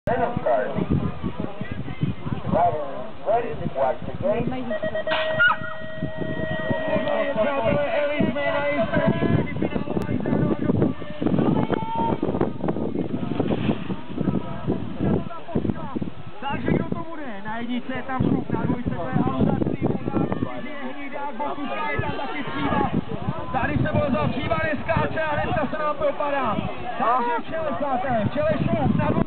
Takže kdo to bude? Na jedničce je tam Šup, na dvojce to je Alza, je Hnidák, Bokuška je tam taky Stříva. Tady se byl za Stříva, neskáče a hnedka se nám propadá. Takže v čele Šup, na dvojce.